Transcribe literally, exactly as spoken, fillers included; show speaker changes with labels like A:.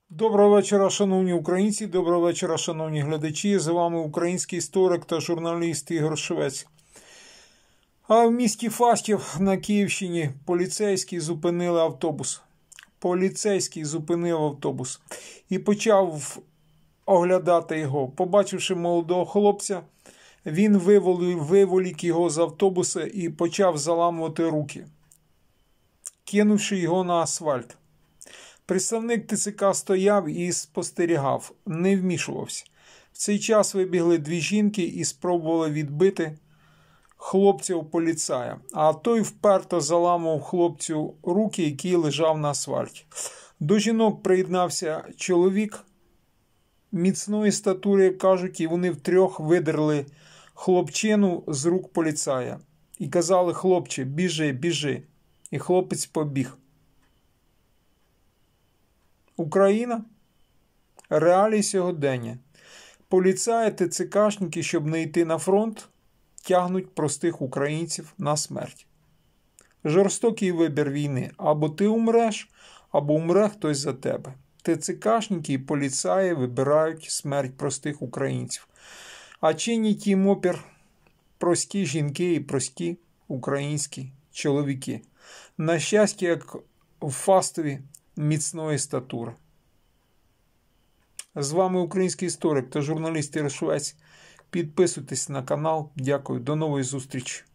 A: Доброго вечора, шановні українці, доброго вечора, шановні глядачі. З вами український історик та журналіст Ігор Швець. А в місті Фастів на Київщині поліцейський зупинили автобус. Поліцейський зупинив автобус і почав оглядати його. Побачивши молодого хлопця, він виволік його з автобуса і почав заламувати руки, кинувши його на асфальт. Представник ТЦК стояв і спостерігав, не вмішувався. В цей час вибігли дві жінки і спробували відбити хлопця-поліцая, а той вперто заламував хлопцю руки, який лежав на асфальті. До жінок приєднався чоловік міцної статури, як кажуть, і вони втрьох видерли хлопчину з рук поліцая. І казали: хлопче, біжи, біжи. І хлопець побіг. Україна. Реалії сьогодення. Поліцаї, ТЦКшники, щоб не йти на фронт, тягнуть простих українців на смерть. Жорстокий вибір війни. Або ти умреш, або умре хтось за тебе. ТЦКшники і поліцаї вибирають смерть простих українців. А чинять їм опір прості жінки і прості українські чоловіки. На щастя, як в Фастові, міцної статури. З вами український історик та журналіст Ігор Швець. Підписуйтесь на канал. Дякую. До нової зустрічі.